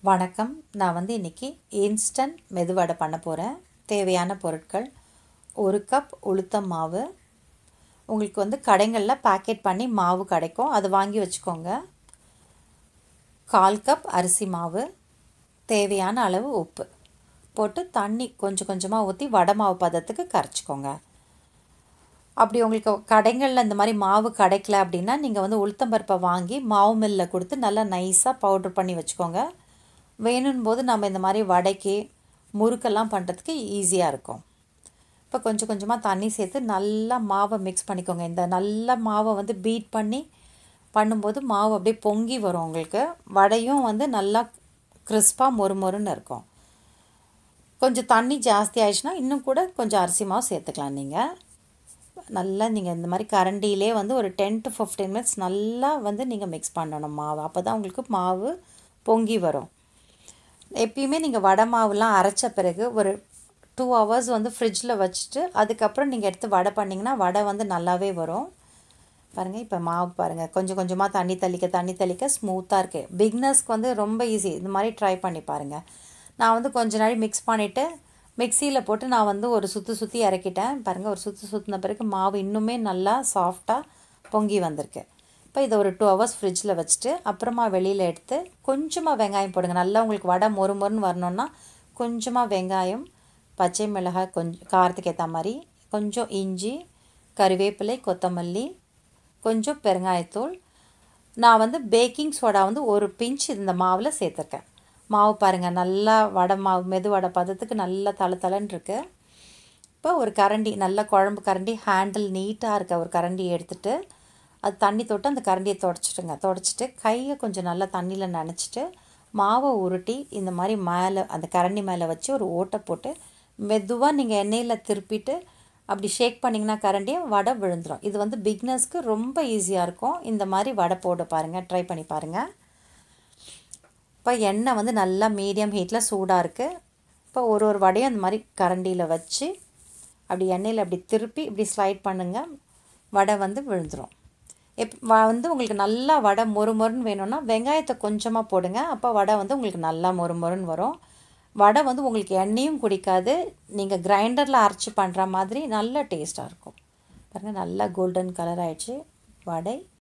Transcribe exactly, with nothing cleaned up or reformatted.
வணக்கம். நான் வந்து இன்றைக்கி இன்ஸ்டன்ட் மெதுவடை பண்ண போகிறேன். தேவையான பொருட்கள்: ஒரு கப் உளுத்தம் மாவு. உங்களுக்கு வந்து கடைகளில் பேக்கெட் பண்ணி மாவு கிடைக்கும், அது வாங்கி வச்சுக்கோங்க. கால் கப் அரிசி மாவு, தேவையான அளவு உப்பு போட்டு தண்ணி கொஞ்சம் கொஞ்சமாக ஊற்றி வடை மாவு பதத்துக்கு கரைச்சிக்கோங்க. அப்படி உங்களுக்கு கடைகளில் இந்த மாதிரி மாவு கிடைக்கல அப்படின்னா நீங்கள் வந்து உளுத்தம்பருப்பை வாங்கி மாவு மில்லில் கொடுத்து நல்லா நைஸாக பவுட்ரு பண்ணி வச்சுக்கோங்க. வேணும் போது நம்ம இந்த மாதிரி வடைக்கு முறுக்கெல்லாம் பண்ணுறதுக்கு ஈஸியாக இருக்கும். இப்போ கொஞ்சம் கொஞ்சமாக தண்ணி சேர்த்து நல்லா மாவை மிக்ஸ் பண்ணிக்கோங்க. இந்த நல்ல மாவை வந்து பீட் பண்ணி பண்ணும்போது மாவு அப்படியே பொங்கி வரும். உங்களுக்கு வடையும் வந்து நல்லா கிறிஸ்பாக மொறு மொறுன்னு இருக்கும். கொஞ்சம் தண்ணி ஜாஸ்தி ஆயிடுச்சுன்னா இன்னும் கூட கொஞ்சம் அரிசி மாவு சேர்த்துக்கலாம். நீங்கள் நல்லா நீங்கள் இந்த மாதிரி கரண்டியிலே வந்து ஒரு டென் டு ஃபிஃப்டீன் மினிட்ஸ் நல்லா வந்து நீங்கள் மிக்ஸ் பண்ணணும் மாவு. அப்போ தான் உங்களுக்கு மாவு பொங்கி வரும். எப்பயுமே நீங்கள் வடை மாவுலாம் அரைச்ச பிறகு ஒரு டூ ஹவர்ஸ் வந்து ஃப்ரிட்ஜில் வச்சுட்டு அதுக்கப்புறம் நீங்கள் எடுத்து வடை பண்ணிங்கன்னா வடை வந்து நல்லாவே வரும். பாருங்கள், இப்போ மாவு பாருங்கள், கொஞ்சம் கொஞ்சமாக தண்ணி தெளிக்க தண்ணி தெளிக்க ஸ்மூத்தாக இருக்குது. பிகினர்ஸ்க்கு வந்து ரொம்ப ஈஸி. இந்த மாதிரி ட்ரை பண்ணி பாருங்கள். நான் வந்து கொஞ்ச நாள் மிக்ஸ் பண்ணிவிட்டு மிக்சியில் போட்டு நான் வந்து ஒரு சுற்றி சுற்றி இறக்கிட்டேன். பாருங்கள், ஒரு சுற்றி சுற்றின பிறகு மாவு இன்னுமே நல்லா சாஃப்டாக பொங்கி வந்திருக்கு. இப்போ இதை ஒரு டூ ஹவர்ஸ் ஃப்ரிட்ஜில் வச்சுட்டு அப்புறமா வெளியில் எடுத்து கொஞ்சமாக வெங்காயம் போடுங்க. நல்லா உங்களுக்கு வடை மொறு மொறுன்னு வரணுன்னா கொஞ்சமாக வெங்காயம், பச்சை மிளகாய், கொஞ்சம் காரத்துக்கு ஏற்ற மாதிரி, கொஞ்சம் இஞ்சி, கறிவேப்பிலை, கொத்தமல்லி, கொஞ்சம் பெருங்காயத்தூள். நான் வந்து பேக்கிங் சோடா வந்து ஒரு பிஞ்ச் இந்த மாவில் சேர்த்துருக்கேன். மாவு பாருங்கள், நல்லா வடை மாவு மெது வடை பதத்துக்கு நல்லா தலை தலைன்னு இருக்குது. இப்போ ஒரு கரண்டி, நல்ல குழம்பு கரண்டி, ஹேண்டில் நீட்டாக இருக்க ஒரு கரண்டி எடுத்துகிட்டு அது தண்ணி தொட்டு அந்த கரண்டியை தொடச்சிட்டுங்க. தொடச்சிட்டு கையை கொஞ்சம் நல்லா தண்ணியில் நனைச்சிட்டு மாவை உருட்டி இந்த மாதிரி மேலே அந்த கரண்டி மேலே வச்சு ஒரு ஓட்டை போட்டு மெதுவாக நீங்கள் எண்ணெயில் திருப்பிட்டு அப்படி ஷேக் பண்ணிங்கன்னா கரண்டியை வடை விழுந்துடும். இது வந்து பிகினர்ஸ்க்கு ரொம்ப ஈஸியாக இருக்கும். இந்த மாதிரி வடை போட பாருங்கள், ட்ரை பண்ணி பாருங்கள். இப்போ எண்ணெய் வந்து நல்லா மீடியம் ஹீட்டில் சூடாக இருக்குது. இப்போ ஒரு ஒரு வடையும் அந்த மாதிரி கரண்டியில் வச்சு அப்படி எண்ணெயில் அப்படி திருப்பி இப்படி ஸ்லைட் பண்ணுங்கள், வடை வந்து விழுந்துடும். எப் வந்து உங்களுக்கு நல்லா வடை மொறு மொறுன்னு வேணும்னா வெங்காயத்தை கொஞ்சமாக போடுங்க. அப்போ வடை வந்து உங்களுக்கு நல்லா மொறு மொறுன்னு வரும். வடை வந்து உங்களுக்கு எண்ணெயும் குடிக்காது. நீங்கள் கிரைண்டரில் அரைச்சி பண்ணுற மாதிரி நல்ல டேஸ்ட்டாக இருக்கும். பாருங்கள், நல்லா கோல்டன் கலர் ஆகிடுச்சு வடை.